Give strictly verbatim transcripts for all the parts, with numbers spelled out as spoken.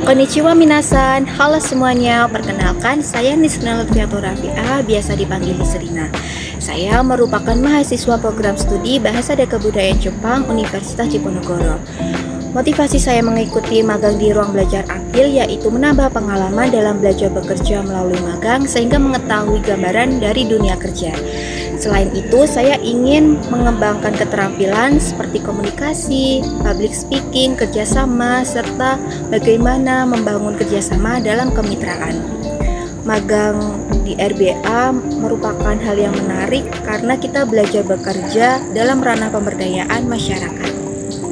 Konnichiwa minasan, halo semuanya. Perkenalkan, saya Nisrina Lutfiatur Rafi'ah, biasa dipanggil Nisrina. Saya merupakan mahasiswa program studi Bahasa dan Kebudayaan Jepang Universitas Diponegoro. Motivasi saya mengikuti magang di ruang belajar akil yaitu menambah pengalaman dalam belajar bekerja melalui magang sehingga mengetahui gambaran dari dunia kerja. Selain itu, saya ingin mengembangkan keterampilan seperti komunikasi, public speaking, kerjasama, serta bagaimana membangun kerjasama dalam kemitraan. Magang di R B A merupakan hal yang menarik karena kita belajar bekerja dalam ranah pemberdayaan masyarakat.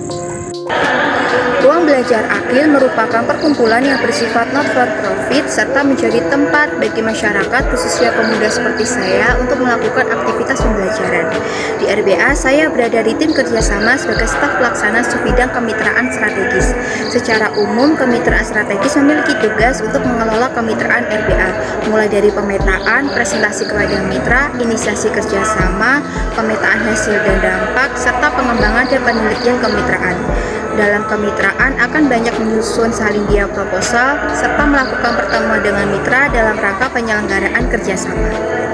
Ruang belajar akil merupakan perkumpulan yang bersifat not for profit serta menjadi tempat bagi masyarakat khususnya pemuda seperti saya untuk melakukan aktivitas pembelajaran. Di R B A saya berada di tim kerjasama sebagai staf pelaksana sebidang kemitraan strategis. Secara umum kemitraan strategis memiliki tugas untuk mengelola kemitraan R B A, mulai dari pemetaan, presentasi kepada mitra, inisiasi kerjasama, pemetaan hasil dan dampak, serta pengembangan dan penelitian kemitraan. Dalam kemitraan akan banyak menyusun salin dia proposal serta melakukan pertemuan dengan mitra dalam rangka penyelenggaraan kerjasama.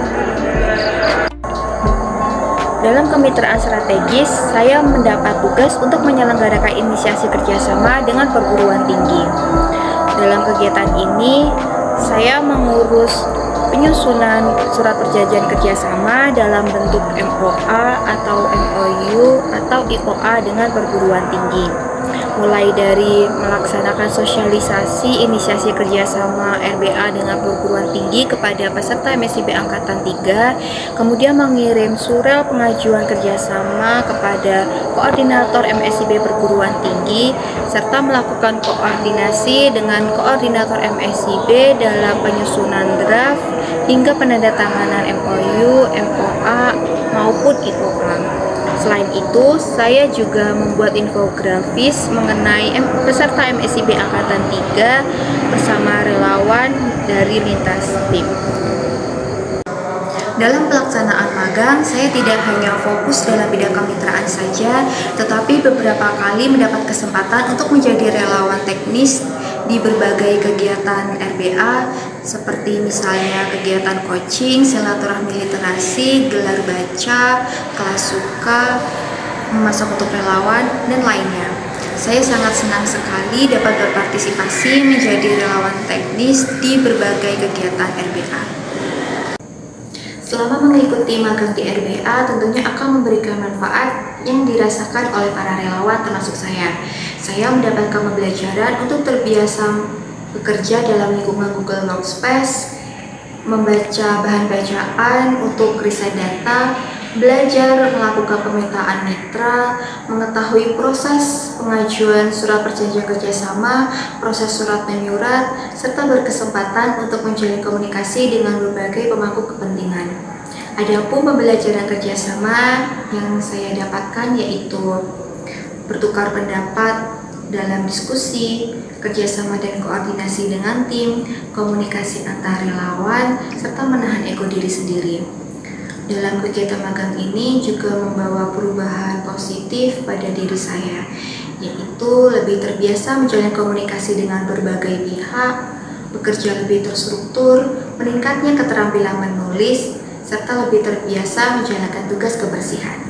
Dalam kemitraan strategis, saya mendapat tugas untuk menyelenggarakan inisiasi kerjasama dengan perguruan tinggi. Dalam kegiatan ini, saya mengurus penyusunan surat perjanjian kerjasama dalam bentuk M O A atau M O U atau I O A dengan perguruan tinggi. Mulai dari melaksanakan sosialisasi inisiasi kerjasama R B A dengan perguruan tinggi kepada peserta M S I B Angkatan tiga, kemudian mengirim surat pengajuan kerjasama kepada koordinator M S I B perguruan tinggi, serta melakukan koordinasi dengan koordinator M S I B dalam penyusunan draft hingga penandatanganan M O U, M O A, maupun I O A. Selain itu, saya juga membuat infografis mengenai peserta M S I B Angkatan tiga bersama relawan dari lintas tim. Dalam pelaksanaan magang, saya tidak hanya fokus dalam bidang kemitraan saja, tetapi beberapa kali mendapat kesempatan untuk menjadi relawan teknis di berbagai kegiatan R B A, seperti misalnya kegiatan coaching, silaturahmi literasi, gelar baca, kelas suka, memasak untuk relawan, dan lainnya. Saya sangat senang sekali dapat berpartisipasi menjadi relawan teknis di berbagai kegiatan R B A. Selama mengikuti magang di R B A, tentunya akan memberikan manfaat yang dirasakan oleh para relawan termasuk saya. Saya mendapatkan pembelajaran untuk terbiasa bekerja dalam lingkungan Google Workspace, membaca bahan bacaan untuk riset data, belajar melakukan pemetaan mitra, mengetahui proses pengajuan surat perjanjian kerjasama, proses surat menyurat, serta berkesempatan untuk menjalin komunikasi dengan berbagai pemangku kepentingan. Adapun pembelajaran kerjasama yang saya dapatkan yaitu bertukar pendapat dalam diskusi, kerjasama dan koordinasi dengan tim, komunikasi antar relawan, serta menahan ego diri sendiri. Dalam kegiatan magang ini juga membawa perubahan positif pada diri saya, yaitu lebih terbiasa menjalin komunikasi dengan berbagai pihak, bekerja lebih terstruktur, meningkatnya keterampilan menulis, serta lebih terbiasa menjalankan tugas kebersihan.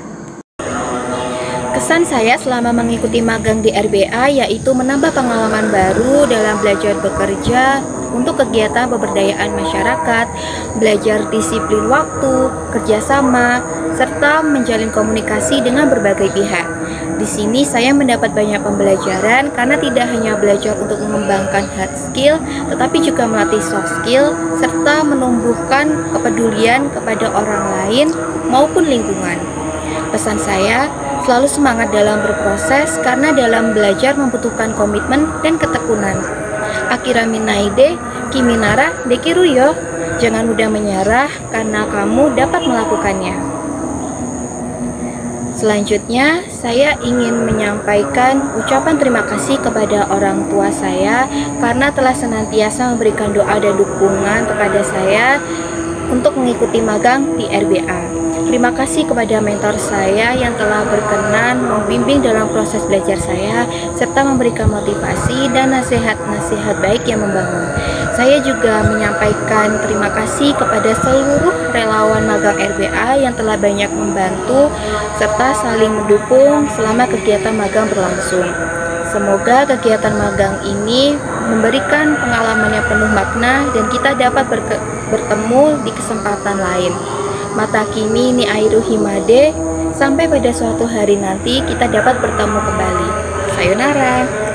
Kesan saya selama mengikuti magang di R B A yaitu menambah pengalaman baru dalam belajar bekerja untuk kegiatan pemberdayaan masyarakat, belajar disiplin waktu, kerjasama, serta menjalin komunikasi dengan berbagai pihak. Di sini saya mendapat banyak pembelajaran karena tidak hanya belajar untuk mengembangkan hard skill, tetapi juga melatih soft skill, serta menumbuhkan kepedulian kepada orang lain maupun lingkungan. Pesan saya, selalu semangat dalam berproses karena dalam belajar membutuhkan komitmen dan ketekunan. Akira minaide, kiminara dekiruyo. Jangan mudah menyerah karena kamu dapat melakukannya. Selanjutnya, saya ingin menyampaikan ucapan terima kasih kepada orang tua saya karena telah senantiasa memberikan doa dan dukungan kepada saya untuk mengikuti magang di R B A. Terima kasih kepada mentor saya yang telah berkenan membimbing dalam proses belajar saya, serta memberikan motivasi dan nasihat-nasihat baik yang membangun. Saya juga menyampaikan terima kasih kepada seluruh relawan magang R B A yang telah banyak membantu, serta saling mendukung selama kegiatan magang berlangsung. Semoga kegiatan magang ini memberikan pengalaman yang penuh makna dan kita dapat bertemu di kesempatan lain. Mata kimi ni airu himade, sampai pada suatu hari nanti kita dapat bertemu kembali. Sayonara.